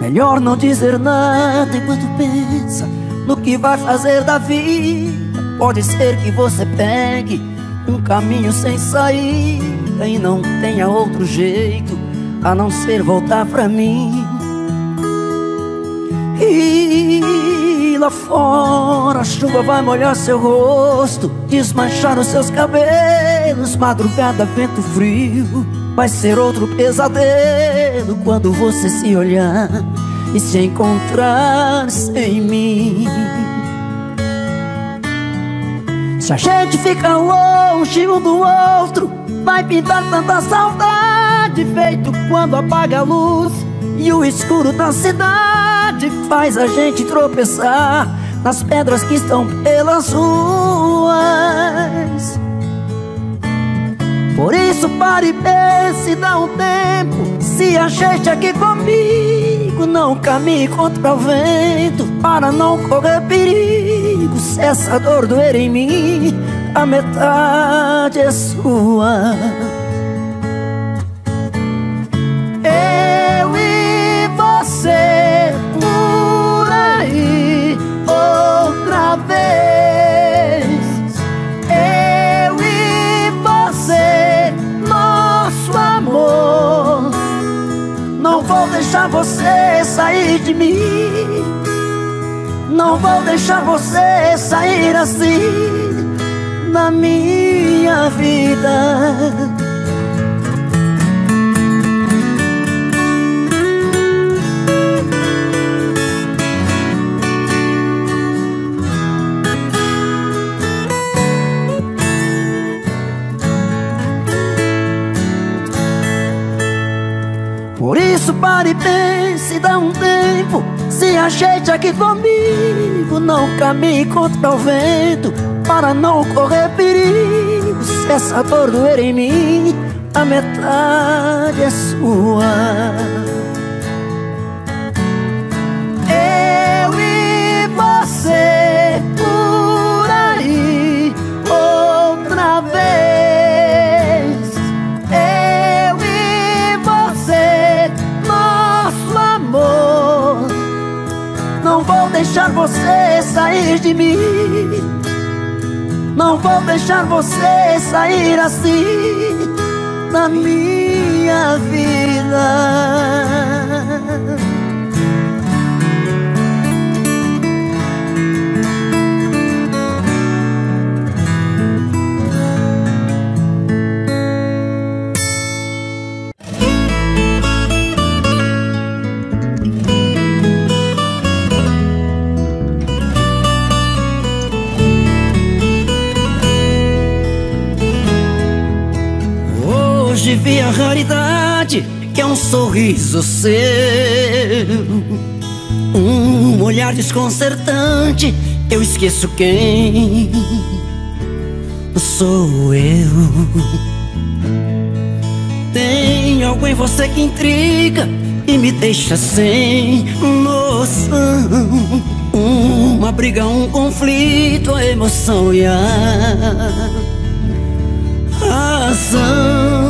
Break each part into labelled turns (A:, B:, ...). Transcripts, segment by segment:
A: Melhor não dizer nada enquanto pensa no que vai fazer da vida. Pode ser que você pegue um caminho sem saída e não tenha outro jeito a não ser voltar pra mim. E lá fora a chuva vai molhar seu rosto, desmanchar os seus cabelos. Madrugada, vento frio, vai ser outro pesadelo quando você se olhar e se encontrar sem mim. Se a gente fica longe um do outro, vai pintar tanta saudade, feito quando apaga a luz e o escuro da cidade faz a gente tropeçar nas pedras que estão pelas ruas. Por isso pare e pense, dá um tempo. Se a gente aqui comigo, não caminhe contra o vento, para não correr perigo. Se essa dor doer em mim, a metade é sua. Eu e você por aí outra vez. Eu e você, nosso amor. Não vou deixar você sair de mim. Não vou deixar você sair assim da minha vida. Por isso pare e pense, dá um tempo. Se a gente aqui comigo, não caminhe contra o vento, para não correr perigo. Se essa dor doer em mim, a metade é sua. Eu e você por aí outra vez. Eu e você, nosso amor. Não vou deixar você sair de mim. Não vou deixar você sair assim da minha vida. Hoje vi a raridade que é um sorriso seu, um olhar desconcertante. Eu esqueço quem sou eu. Tem algo em você que intriga e me deixa sem noção. Uma briga, um conflito, a emoção e a razão.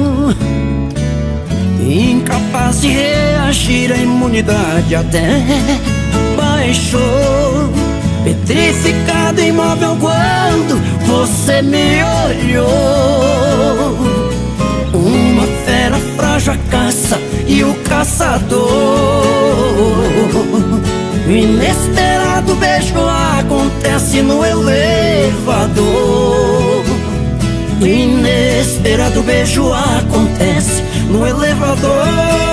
A: Incapaz de reagir, a imunidade até baixou. Petrificado, imóvel quando você me olhou. Uma fera frágil a caça e o caçador. O inesperado beijo acontece no elevador. O inesperado beijo acontece no elevador.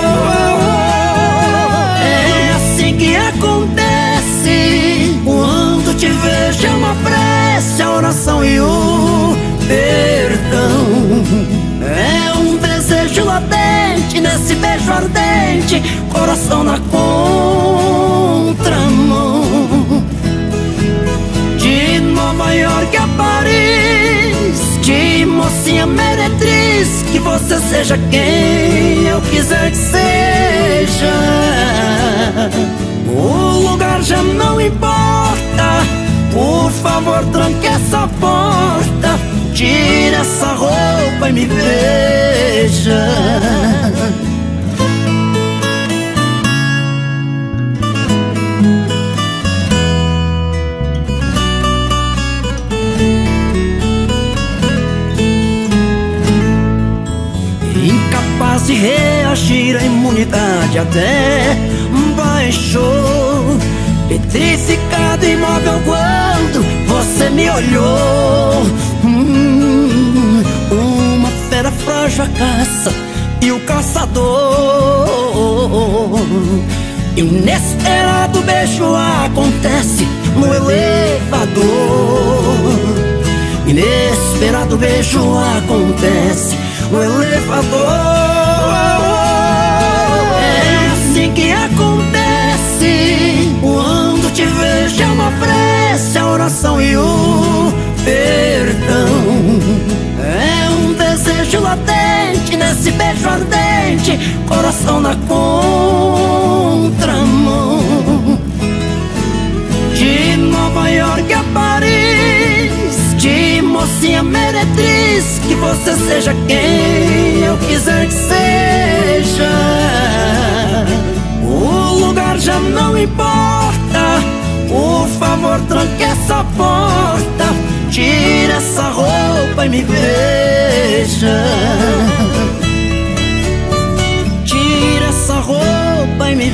A: É assim que acontece quando te vejo. É uma prece, a oração e o perdão. É um desejo latente nesse beijo ardente, coração na contramão. De Nova York a Paris, de mocinha meretriz, que você seja quem eu quiser que seja. O lugar já não importa, por favor tranque essa porta, tire essa roupa e me veja. quase reagir, a imunidade até baixou. Petrificado, imóvel quando você me olhou. Uma fera frágil a caça e o caçador. Inesperado beijo acontece no elevador. Inesperado beijo acontece no elevador. É assim que acontece quando te vejo. É uma prece, a oração e o perdão. É um desejo latente nesse beijo ardente, coração na contramão. De Nova York a Paris, de mocinha meretriz, que você seja quem eu quiser que seja. O lugar já não importa, por favor tranque essa porta, tire essa roupa e me veja. Tire essa roupa e me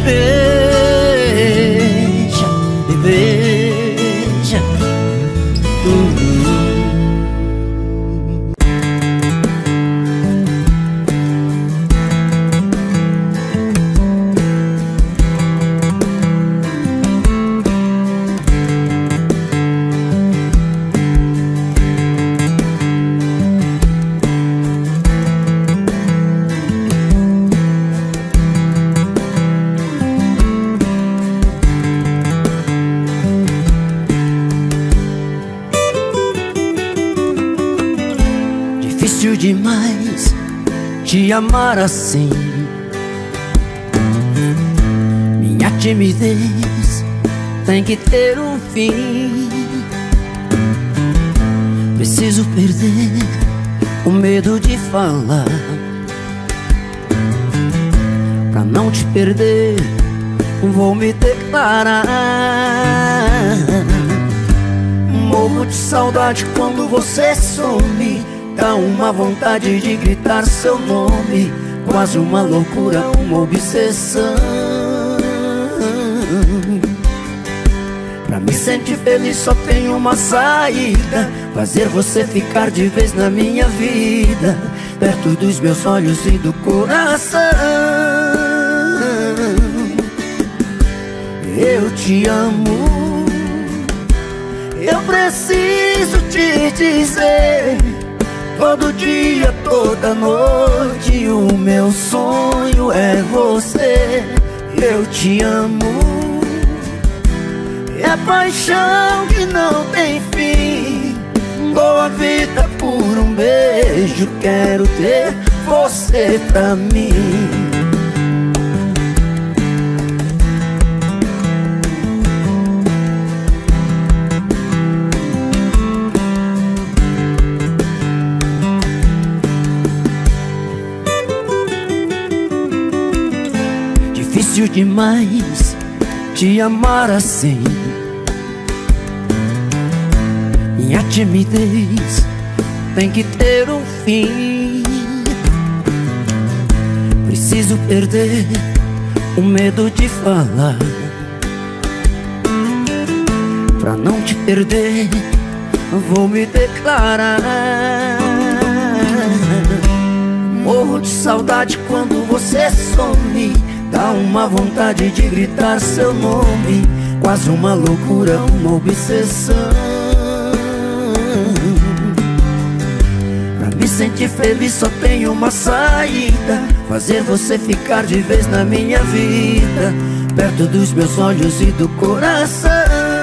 A: veja, me veja. Difícil demais te amar assim. Minha timidez tem que ter um fim. Preciso perder o medo de falar. Pra não te perder, vou me declarar. Morro de saudade quando você some. Dá uma vontade de gritar seu nome, quase uma loucura, uma obsessão. Pra me sentir feliz só tem uma saída: fazer você ficar de vez na minha vida, perto dos meus olhos e do coração. Eu te amo, eu preciso te dizer. Todo dia, toda noite, o meu sonho é você. Eu te amo, é paixão que não tem fim. Dou a vida por um beijo, quero ter você pra mim. Difícil demais te amar assim. Minha timidez tem que ter um fim. Preciso perder o medo de falar. Pra não te perder, vou me declarar. Morro de saudade quando você some. Dá uma vontade de gritar seu nome, quase uma loucura, uma obsessão. Pra me sentir feliz só tem uma saída: fazer você ficar de vez na minha vida, perto dos meus olhos e do coração.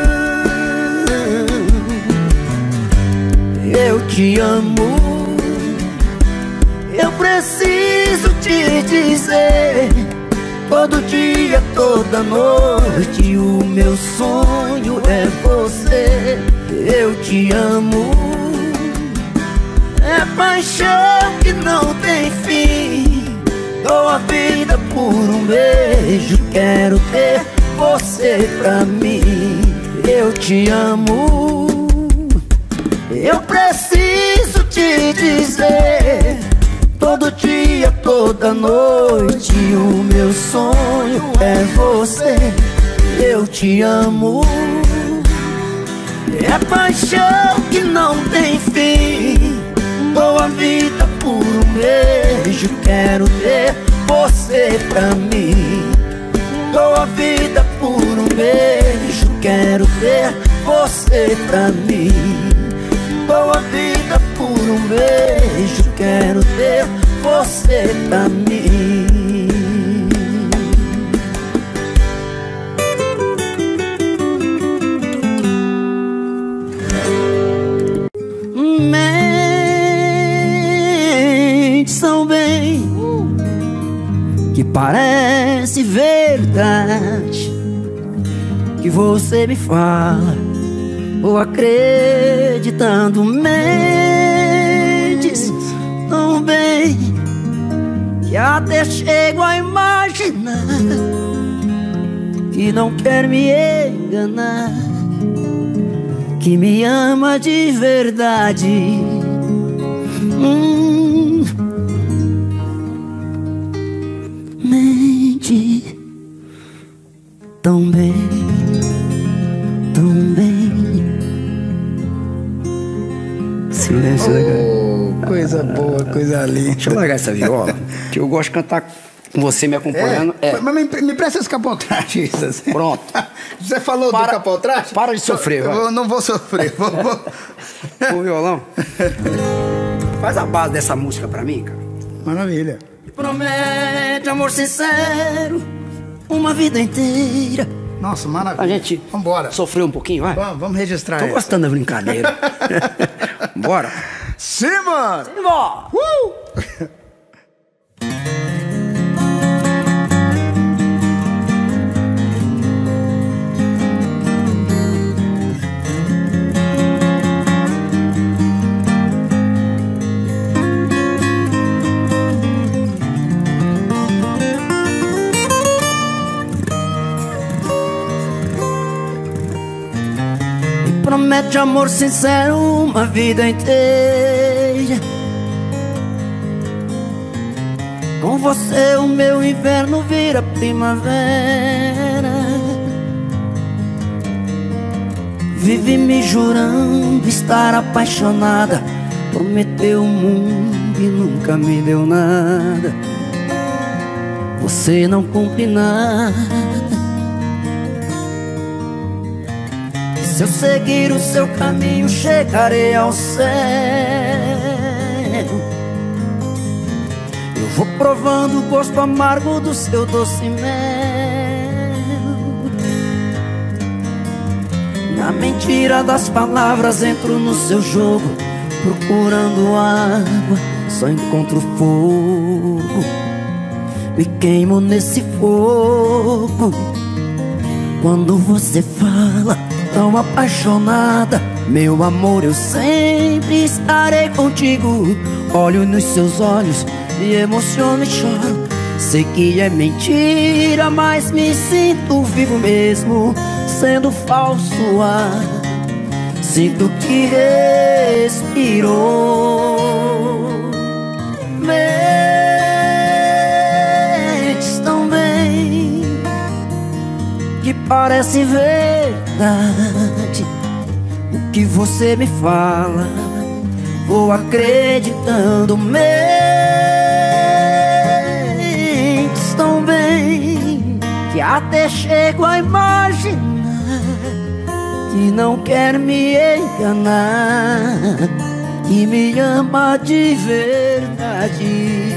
A: Eu te amo, eu preciso te dizer. Todo dia, toda noite, o meu sonho é você. Eu te amo, é paixão que não tem fim. Dou a vida por um beijo, quero ter você pra mim. Eu te amo, eu preciso te dizer. Todo dia, toda noite. O meu sonho é você, eu te amo. É paixão que não tem fim. Dou a vida por um beijo, quero ter você pra mim. Dou a vida por um beijo, quero ter você pra mim. Dou a vida por um beijo, quero ter você pra mim. Mentes tão bem que parece verdade, que você me fala, vou acreditando. Mentes tão bem que até chego a imaginar que não quer me enganar, que me ama de verdade. Mente tão bem, tão bem. Silêncio, né, cara?
B: Coisa boa, coisa linda.
A: Deixa eu largar essa viola, que eu gosto de cantar com você me acompanhando.
B: Mas me presta esse capotraste.
A: Pronto.
B: Você falou do capotraste?
A: Para de sofrer, vai.
B: Eu não vou sofrer.
A: O violão. Faz a base dessa música pra mim, cara.
B: Maravilha.
A: Promete amor sincero, uma vida inteira.
B: Nossa, maravilha.
A: A gente
B: vambora.
A: Sofreu um pouquinho, vai?
B: Vamos registrar.
A: Tô gostando da brincadeira. Bora.
B: Simbora!
A: Simbora! Promete amor sincero, uma vida inteira. Com você o meu inverno vira primavera. Vive me jurando estar apaixonada. Prometeu o mundo e nunca me deu nada. Você não cumpre nada. Se eu seguir o seu caminho, chegarei ao céu. Eu vou provando o gosto amargo do seu doce mel. Na mentira das palavras entro no seu jogo. Procurando água, só encontro fogo. Me queimo nesse fogo. Quando você fala tão apaixonada, meu amor, eu sempre estarei contigo. Olho nos seus olhos, me emociono e choro. Sei que é mentira, mas me sinto vivo mesmo, sendo falso ar. Sinto que respirou. Mentes tão bem que parece verdade. O que você me fala, vou acreditando. Mentes tão bem que até chego a imaginar que não quer me enganar, que me ama de verdade.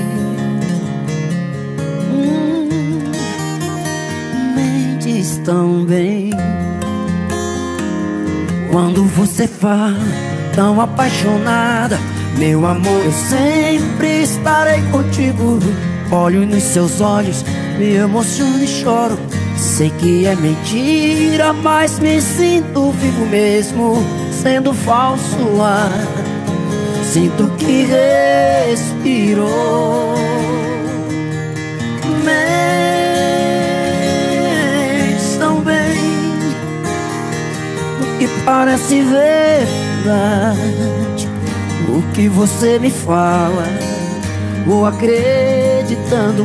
A: Mentes tão bem. Quando você fala tão apaixonada, meu amor, eu sempre estarei contigo. Olho nos seus olhos, me emociono e choro. Sei que é mentira, mas me sinto vivo mesmo, sendo falso ar. Sinto que respirou. Mentes tão bem, o que parece verdade. O que você me fala, vou acreditar. acreditando.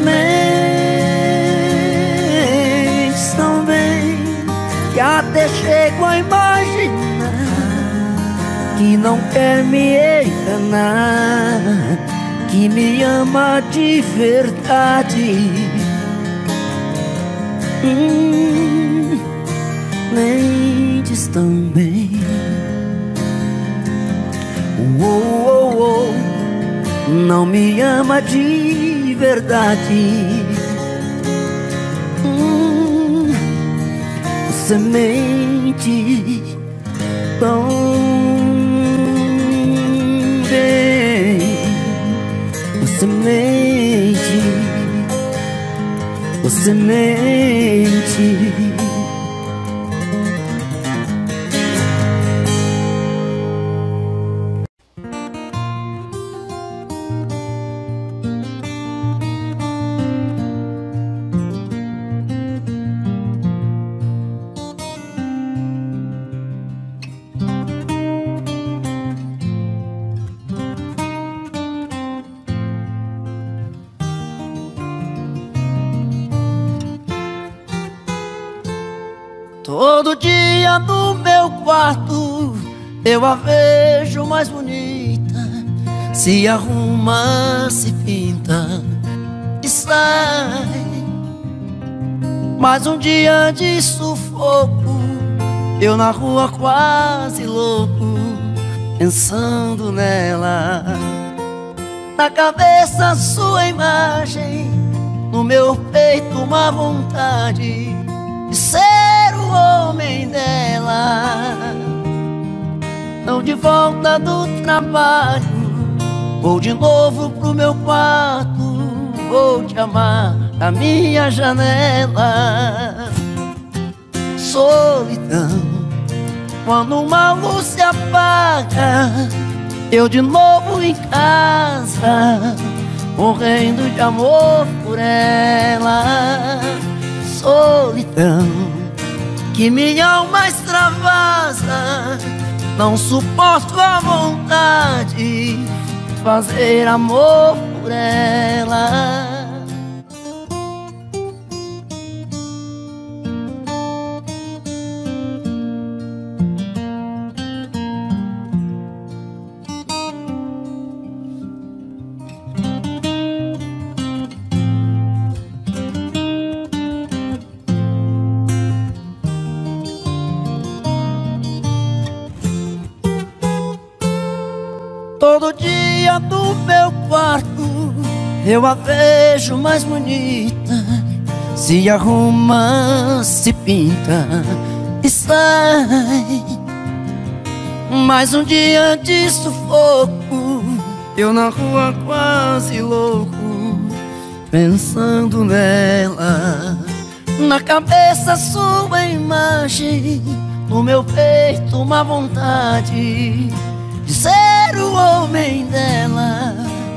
A: Mentes tão bem que até chego a imaginar que não quer me enganar, que me ama de verdade. Mentes tão bem. Não me ama de verdade. Você mente tão bem. Você mente. Você mente. Todo dia no meu quarto eu a vejo mais bonita. Se arruma, se pinta e sai. Mais um dia de sufoco, eu na rua quase louco, pensando nela. Na cabeça sua imagem, no meu peito uma vontade de ser o homem dela. Não de volta do trabalho, vou de novo pro meu quarto, vou te amar da minha janela. Solidão, quando uma luz se apaga, eu de novo em casa, morrendo de amor por ela. Solidão, que minha alma extravasa, não suporto a vontade de fazer amor por ela. Todo dia no meu quarto eu a vejo mais bonita. Se arruma, se pinta e sai. Mais um dia de sufoco, eu na rua quase louco, pensando nela. Na cabeça sua imagem, no meu peito uma vontade de ser o homem dela.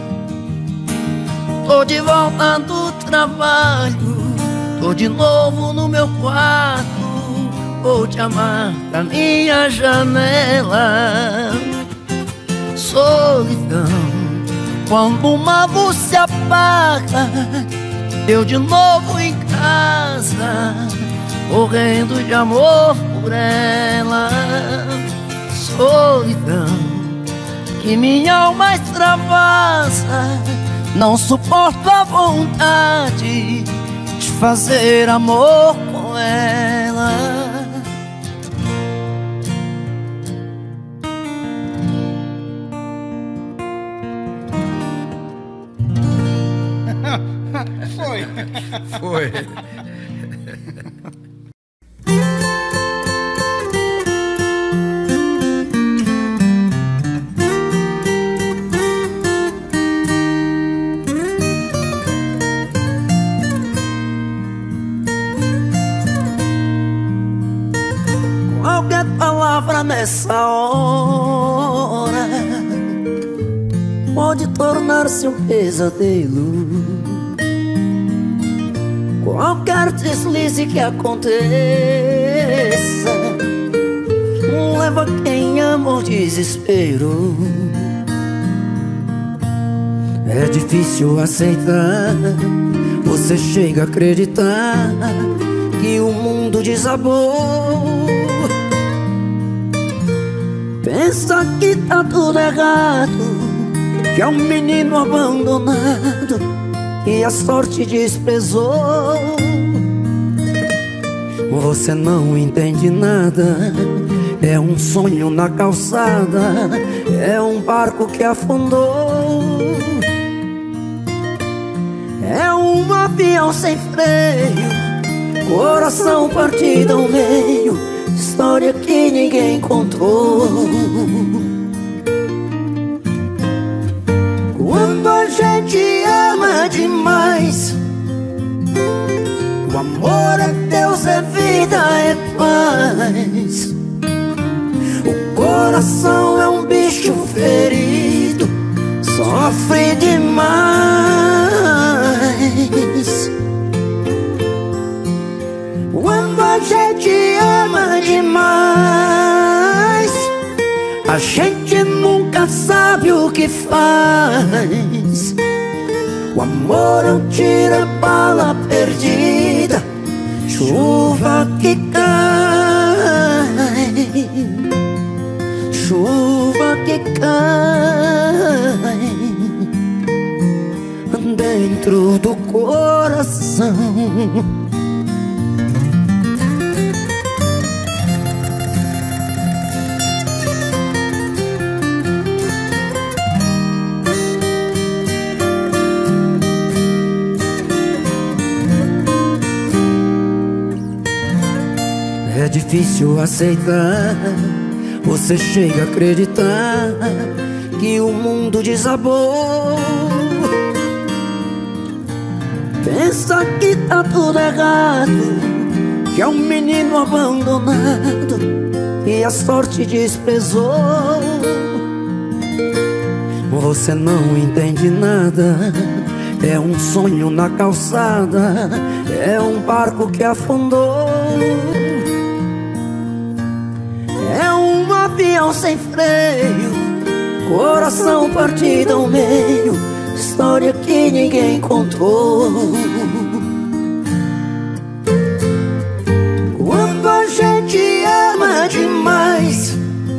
A: Tô de volta do trabalho, tô de novo no meu quarto, vou te amar da minha janela. Solidão, quando uma luz se apaga, eu de novo em casa, morrendo de amor por ela. Solidão, que minha alma extravasa, não suporto a vontade de fazer amor com ela.
B: Foi.
A: Qualquer palavra nessa hora pode tornar-se um pesadelo. Qualquer deslize que aconteça leva quem ama ao desespero. É difícil aceitar, você chega a acreditar que o mundo desabou. Pensa que tá tudo errado, que é um menino abandonado e a sorte desprezou. Você não entende nada, é um sonho na calçada, é um barco que afundou. É um avião sem freio, coração partido ao meio, história que ninguém contou. Quando a gente ama demais, o amor é Deus, é vida, é paz. O coração é um bicho ferido, sofre demais. Quando a gente ama demais, a gente nunca sabe o que faz. O amor é um tira-bala perdida, chuva que cai, chuva que cai dentro do coração. É difícil aceitar, você chega a acreditar que o mundo desabou. Pensa que tá tudo errado, que é um menino abandonado e a sorte desprezou. Você não entende nada, é um sonho na calçada, é um barco que afundou. É um avião sem freio, coração partido ao meio, história que ninguém contou. Quando a gente ama demais,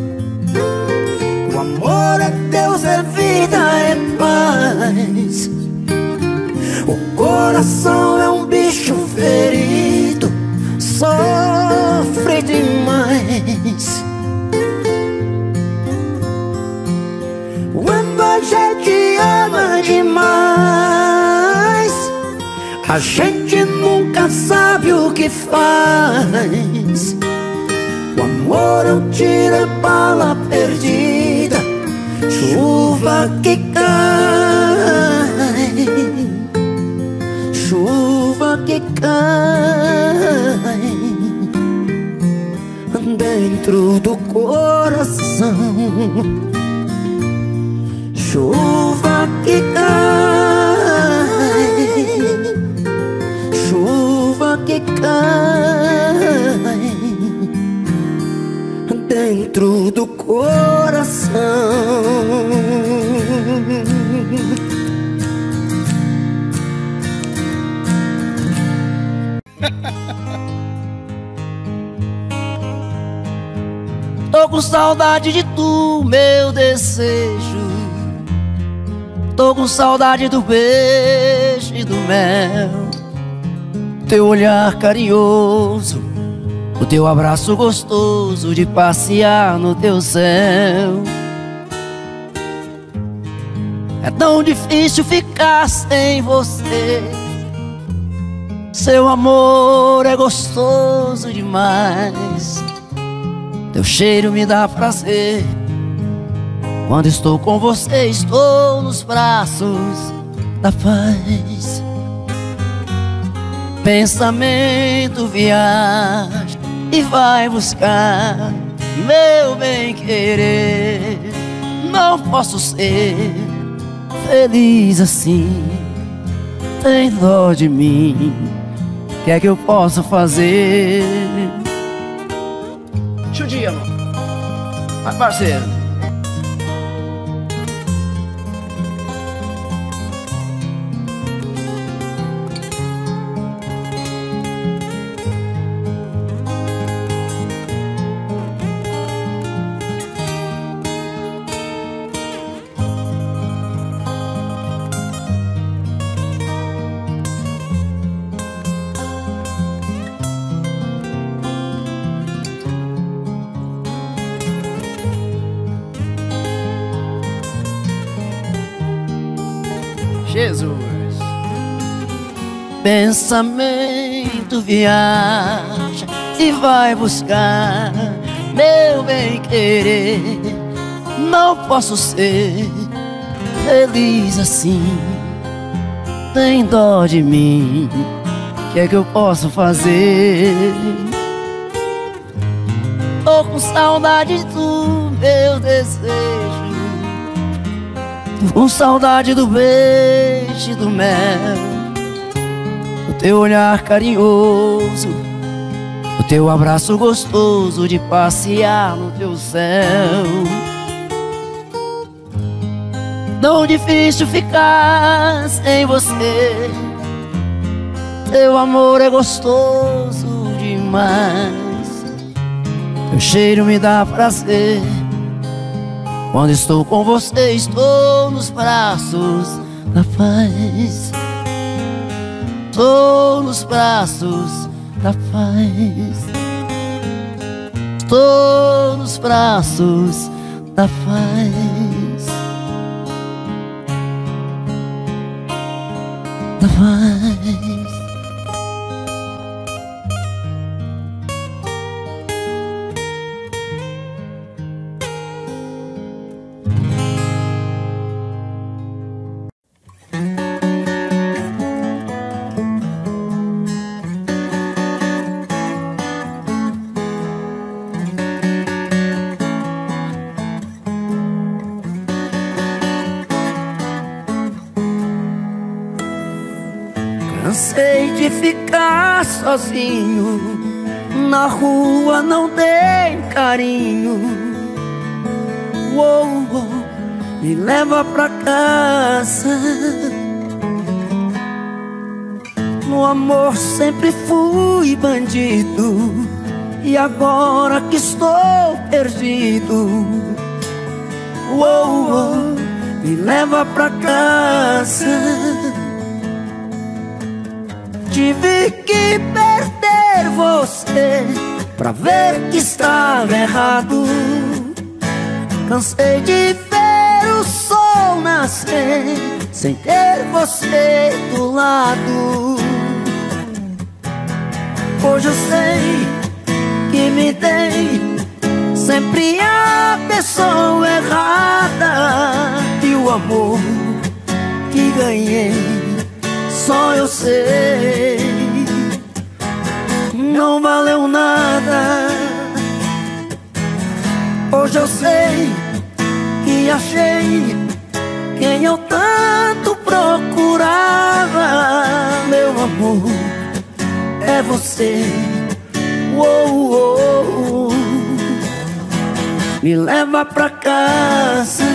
A: o amor é Deus, é vida, é paz. O coração é um bicho ferido, sofre demais. Quando a gente ama demais, a gente nunca sabe o que faz. O amor é um tira-bala perdida, chuva que cai, chuva que cai dentro do coração. Chuva que cai, chuva que cai dentro do coração. Tô com saudade de tu, meu desejo. Tô com saudade do beijo e do mel, teu olhar carinhoso, o teu abraço gostoso de passear no teu céu. É tão difícil ficar sem você, seu amor é gostoso demais, teu cheiro me dá prazer. Quando estou com você, estou nos braços da paz. Pensamento viaja e vai buscar meu bem-querer. Não posso ser feliz assim, tem dó de mim, o que é que eu posso fazer? Chudia, mano. Vai, parceiro. Jesus. Pensamento viaja e vai buscar meu bem-querer. Não posso ser feliz assim. Tem dó de mim, o que é que eu posso fazer? Tô com saudade do meu desejo, tô com saudade do beijo e do mel, do teu olhar carinhoso, do teu abraço gostoso de passear no teu céu. Tão difícil ficar sem você, teu amor é gostoso demais. Teu cheiro me dá prazer. Quando estou com você, estou nos braços da paz. Estou nos braços da paz. Estou nos braços da paz. Da paz. Cansei de ficar sozinho, na rua não tem carinho. Uou, uou, me leva pra casa. No amor sempre fui bandido, e agora que estou perdido, uou, uou, me leva pra casa. Tive que perder você pra ver que estava errado. Cansei de ver o sol nascer sem ter você do lado. Hoje eu sei que me dei sempre a pessoa errada, e o amor que ganhei só eu sei, não valeu nada. Hoje eu sei que achei quem eu tanto procurava. Meu amor, é você. Uou, uou, me leva pra casa.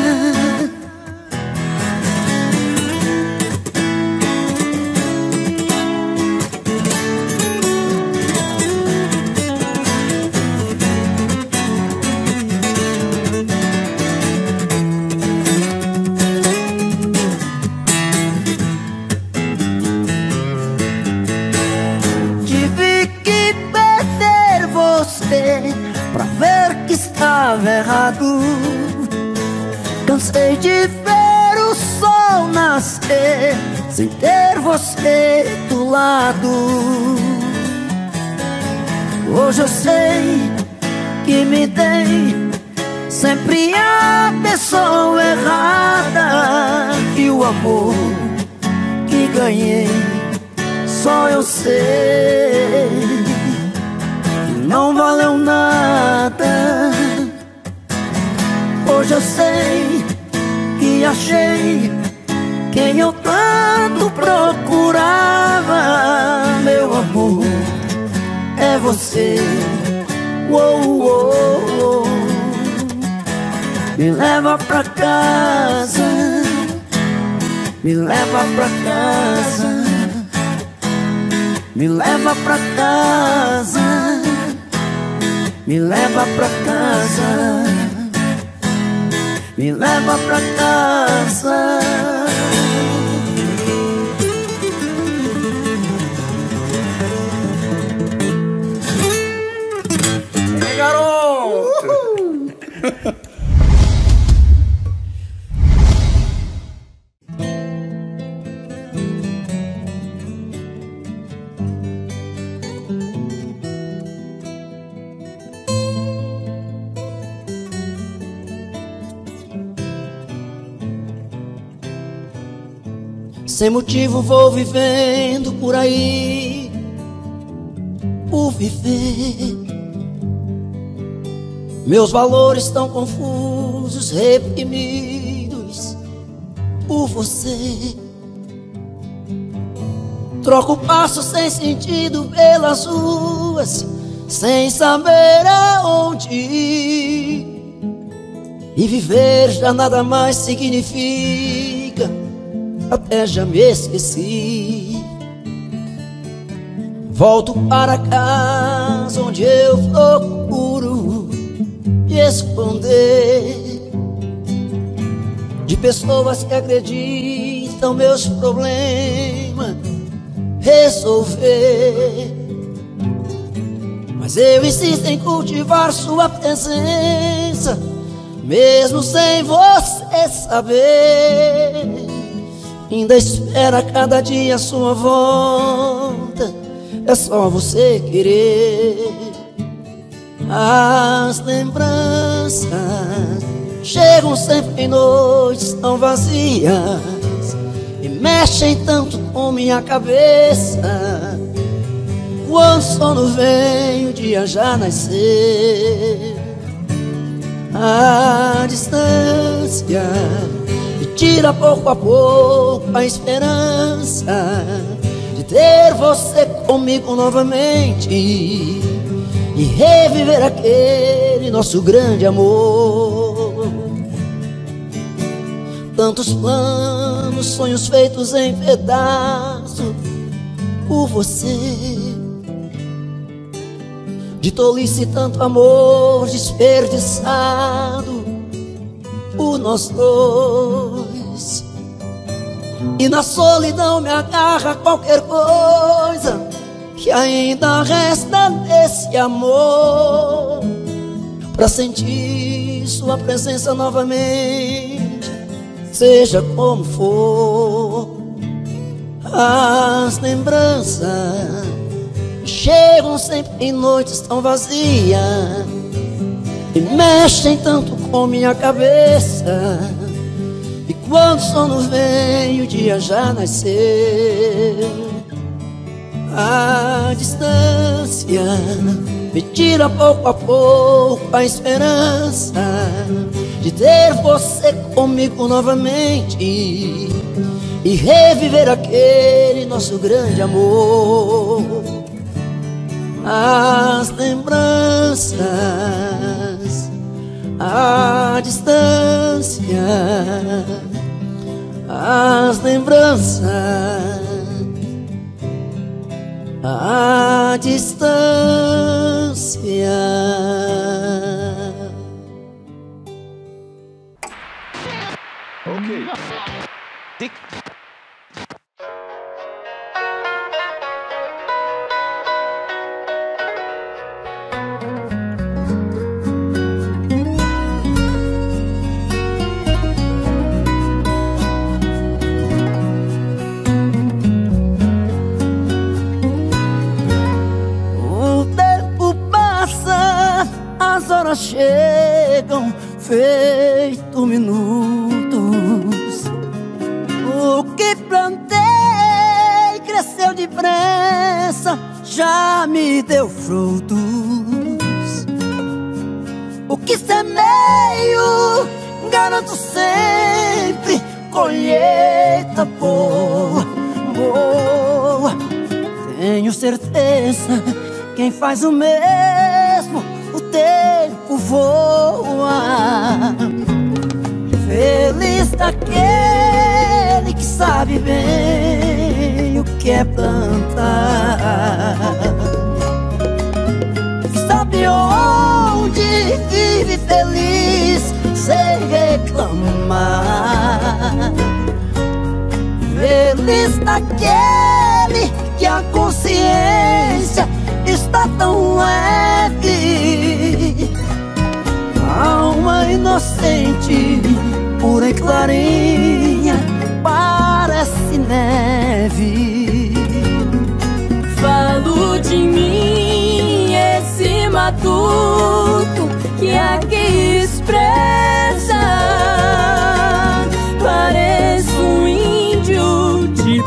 A: Pra ver que estava errado. Cansei de ver o sol nascer sem ter você do lado. Hoje eu sei que me dei sempre a pessoa errada, e o amor que ganhei só eu sei, não valeu nada. Hoje eu sei que achei quem eu tanto procurava. Meu amor, é você. Uou, uou, uou, me leva pra casa. Me leva pra casa. Me leva pra casa. Me leva pra casa, me leva pra casa.
B: Ei, garoto!
A: Sem motivo vou vivendo por aí, por viver. Meus valores estão confusos, reprimidos por você. Troco passo sem sentido pelas ruas, sem saber aonde ir. E viver já nada mais significa, até já me esqueci. Volto para casa onde eu procuro me esconder de pessoas que acreditam meus problemas resolver. Mas eu insisto em cultivar sua presença, mesmo sem você saber. Ainda espera cada dia a sua volta, é só você querer. As lembranças chegam sempre em noites tão vazias e mexem tanto com minha cabeça. Quando o sono vem, o dia já nasceu. A distância me tira pouco a pouco a esperança de ter você comigo novamente e reviver aquele nosso grande amor. Tantos planos, sonhos feitos em pedaços por você. De tolice tanto amor desperdiçado por nós dois. E na solidão me agarra qualquer coisa que ainda resta desse amor, pra sentir sua presença novamente, seja como for. As lembranças chegam sempre em noites tão vazias e mexem tanto com minha cabeça. E quando o sono vem, o dia já nasceu. A distância me tira pouco a pouco a esperança de ter você comigo novamente e reviver aquele nosso grande amor. As lembranças, a distância, as lembranças, a distância.
B: Ok.
A: As horas chegam feito minutos. O que plantei cresceu depressa, já me deu frutos. O que semeio, garanto sempre colheita boa, boa. Tenho certeza, quem faz o mesmo, o tempo voa. Feliz daquele que sabe bem o que é plantar, sabe onde vive feliz sem reclamar. Feliz daquele que a consciência está tão leve, alma inocente, pura e clarinha, parece neve.
C: Falo de mim, esse matuto que aqui expressa. Pareço um índio de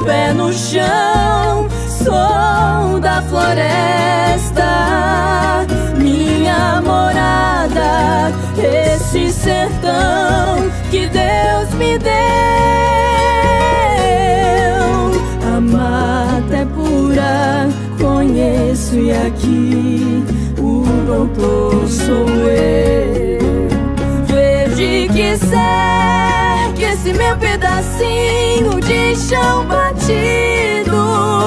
C: que Deus me deu. A mata é pura, conheço, e aqui o doutor sou eu. Verde que segue esse meu pedacinho de chão batido,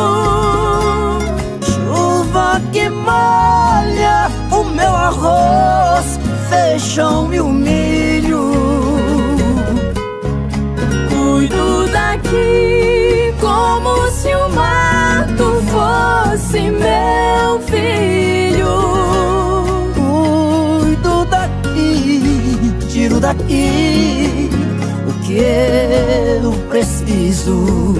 A: chuva que molha o meu arroz, feijão e o milho.
C: Cuido daqui como se o mato fosse meu filho.
A: Cuido daqui, tiro daqui o que eu preciso.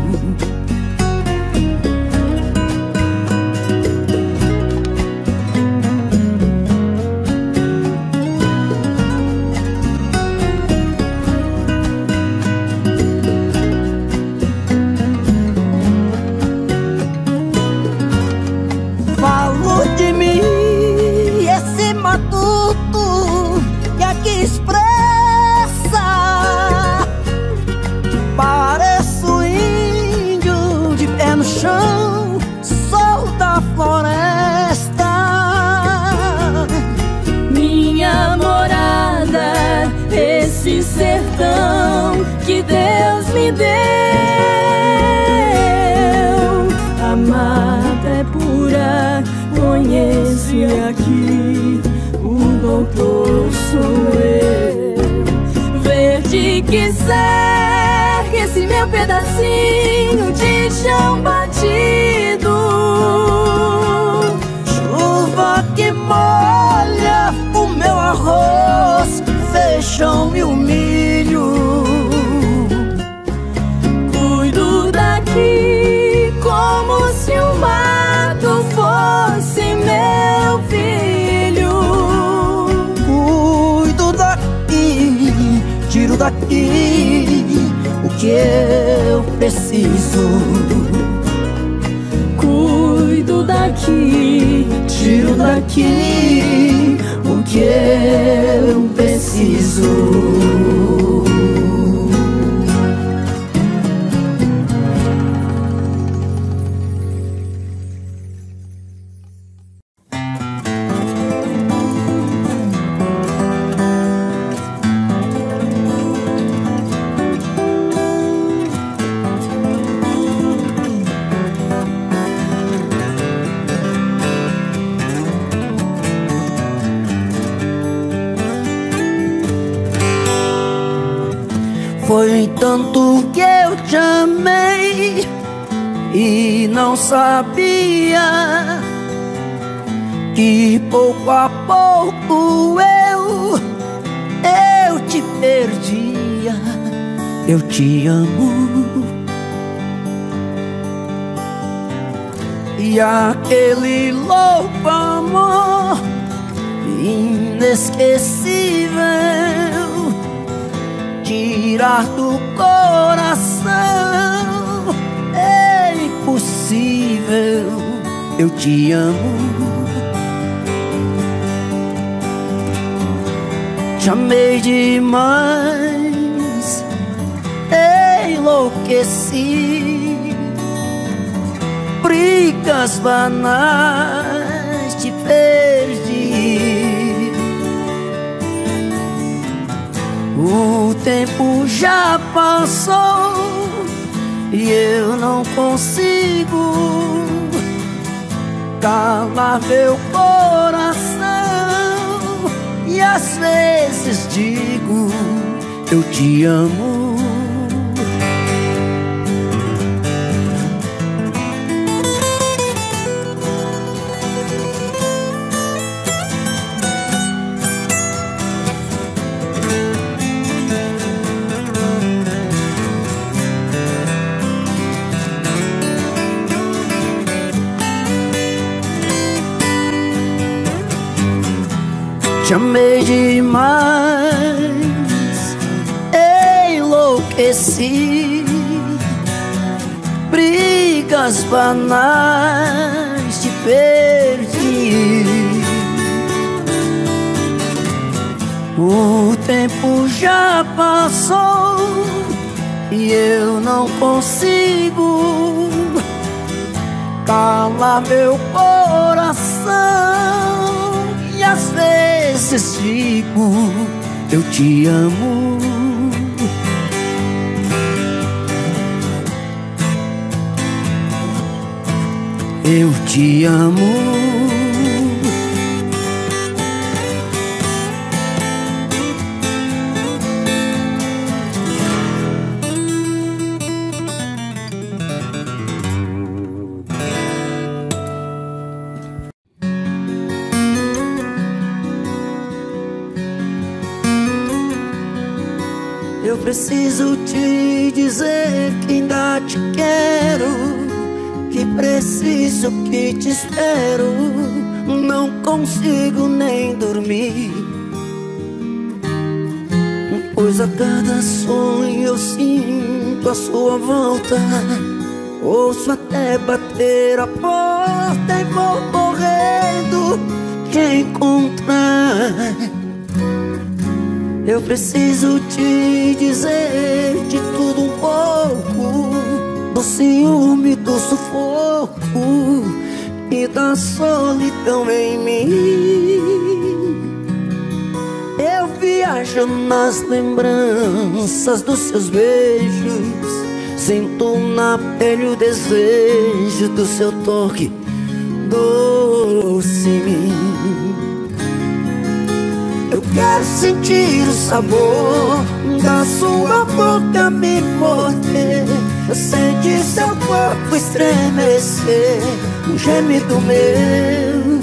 A: Sou da floresta,
C: minha morada, esse sertão que Deus me deu. A mata é pura, conheço, e aqui o doutor sou eu. Verde que cerca esse meu pedacinho de chão batido,
A: chuva que molha o meu arroz, feijão e o milho.
C: Cuido daqui como se o mato fosse meu filho.
A: Cuido daqui, tiro daqui o que eu preciso.
C: Cuido daqui,
A: tiro daqui o que eu preciso. Foi tanto que eu te amei e não sabia que pouco a pouco eu te perdia. Eu te amo, e aquele louco amor inesquecível tirar do coração é impossível. Eu te amo, te amei demais, enlouqueci. Brigas banais te perdi. O tempo já passou e eu não consigo calar meu coração. E às vezes digo, eu te amo. Te amei demais, enlouqueci. Brigas banais te perdi. O tempo já passou e eu não consigo calar meu coração. E às vezes digo, eu te amo. Eu te amo. Eu preciso te dizer que ainda te quero, que preciso, que te espero. Não consigo nem dormir, pois a cada sonho eu sinto a sua volta. Ouço até bater a porta e vou correndo te encontrar. Eu preciso te dizer de tudo um pouco, do ciúme, do sufoco e da solidão em mim. Eu viajo nas lembranças dos seus beijos, sinto na pele o desejo do seu toque doce em mim. Eu quero sentir o sabor da sua boca me morder, eu sentir seu corpo estremecer, um gemido meu.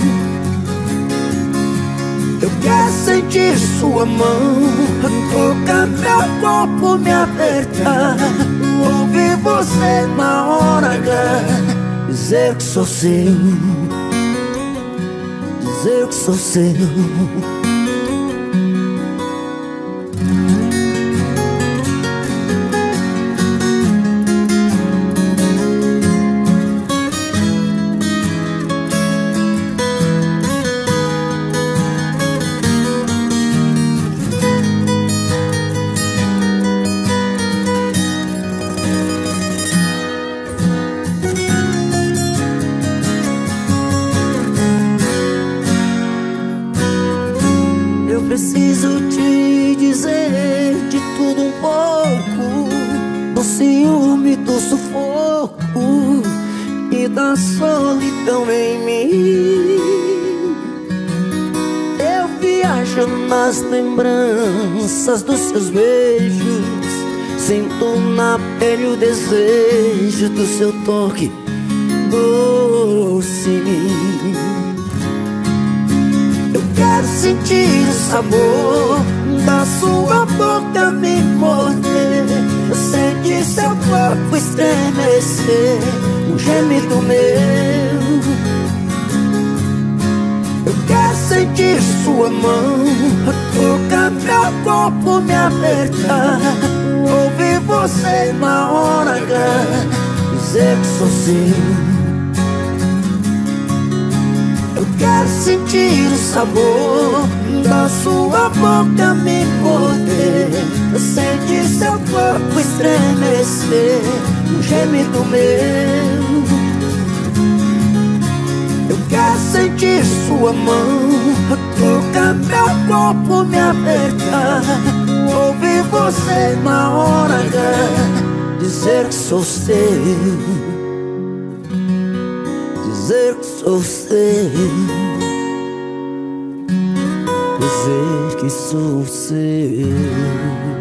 A: Eu quero sentir sua mão tocar meu corpo, me apertar, ouvir você na hora H, dizer que sou seu, dizer que sou seu. Preciso te dizer de tudo um pouco, do ciúme, do sufoco e da solidão em mim. Eu viajo nas lembranças dos seus beijos, sinto na pele o desejo do seu toque doce em mim. Quero sentir o sabor da sua boca me morder, eu sentir seu corpo estremecer, um gemido meu. Eu quero sentir sua mão tocar meu corpo, me apertar, ouvir você na hora H, dizer que sou seu. Eu quero sentir o sabor da sua boca me morder, eu sentir seu corpo estremecer, um gemido meu. Eu quero sentir sua mão tocar meu corpo, me apertar, ouvir você na hora H, dizer que sou seu, dizer que sou seu, dizer que sou seu.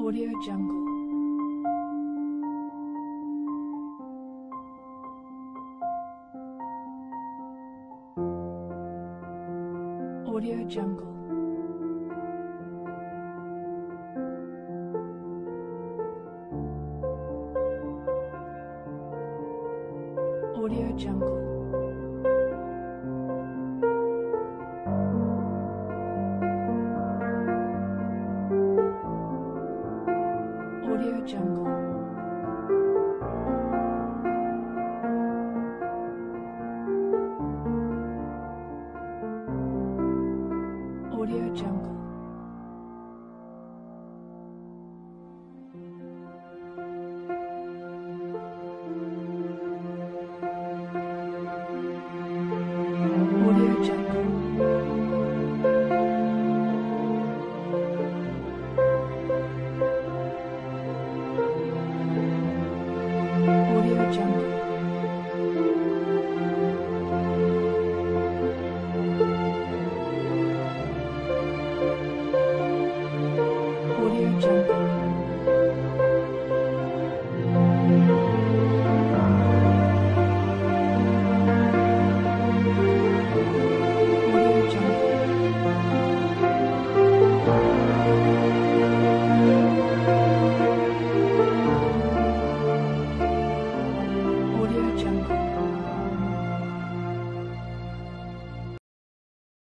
C: Audio Jungle. Audio Jungle. Audio Jungle. Audio Jungle. Audio Jungle.